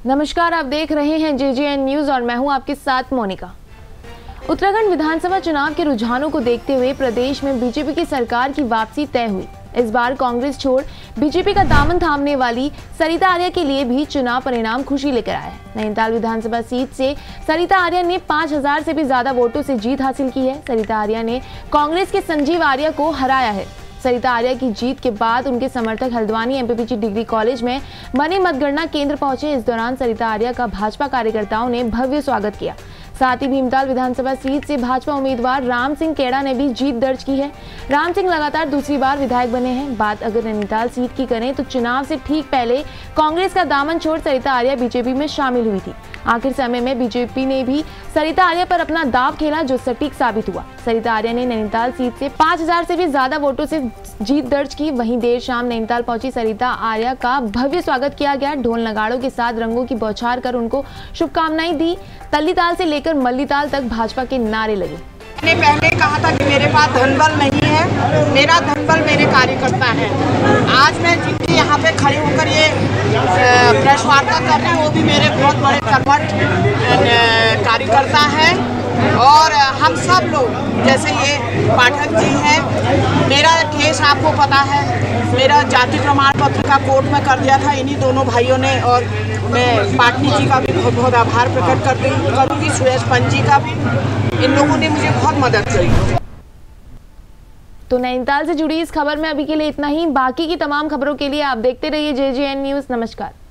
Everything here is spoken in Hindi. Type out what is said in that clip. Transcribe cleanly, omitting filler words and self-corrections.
नमस्कार, आप देख रहे हैं JJN न्यूज और मैं हूं आपके साथ मोनिका। उत्तराखंड विधानसभा चुनाव के रुझानों को देखते हुए प्रदेश में बीजेपी की सरकार की वापसी तय हुई। इस बार कांग्रेस छोड़ बीजेपी का दामन थामने वाली सरिता आर्या के लिए भी चुनाव परिणाम खुशी लेकर आया है। नैनीताल विधानसभा सीट से सरिता आर्या ने 5000 से भी ज्यादा वोटों से जीत हासिल की है। सरिता आर्या ने कांग्रेस के संजीव आर्या को हराया है। सरिता आर्या की जीत के बाद उनके समर्थक हल्द्वानी MPPG डिग्री कॉलेज में बने मतगणना केंद्र पहुंचे। इस दौरान सरिता आर्या का भाजपा कार्यकर्ताओं ने भव्य स्वागत किया। साथ ही भीमताल विधानसभा सीट से भाजपा उम्मीदवार राम सिंह केड़ा ने भी जीत दर्ज की है। राम सिंह लगातार दूसरी बार विधायक बने हैं। बात अगर नैनीताल सीट की करें तो चुनाव से ठीक पहले कांग्रेस का दामन छोड़ सरिता आर्या बीजेपी में शामिल हुई थी। आखिर समय में बीजेपी ने भी सरिता आर्या पर अपना दांव खेला, जो सटीक साबित हुआ। सरिता आर्या ने नैनीताल सीट से 5000 से भी ज्यादा वोटों से जीत दर्ज की। वहीं देर शाम नैनीताल पहुंची सरिता आर्या का भव्य स्वागत किया गया। ढोल नगाड़ों के साथ रंगों की बौछार कर उनको शुभकामनाएं दी। तल्लीताल से लेकर मल्लीताल तक भाजपा के नारे लगे। मैंने पहले कहा था कि मेरे पास धनबल नहीं है, मेरा धनबल मेरे कार्यकर्ता है। आज मैं जिनकी यहाँ पे खड़े होकर ये प्रेस वार्ता कर रही हूँ, वो भी मेरे बहुत बड़े कर्मठ कार्यकर्ता हैं। और हम सब लोग, जैसे ये पाठक जी हैं, मेरा केस आपको पता है, मेरा जाति प्रमाण पत्र का कोर्ट में कर दिया था इन्हीं दोनों भाइयों ने। और मैं पाटनी जी का भी बहुत बहुत आभार प्रकट करूँगी, सुरेश पंत जी का भी। इन लोगों ने मुझे बहुत मदद करी। तो नैनीताल से जुड़ी इस खबर में अभी के लिए इतना ही। बाकी की तमाम खबरों के लिए आप देखते रहिए JJN न्यूज। नमस्कार।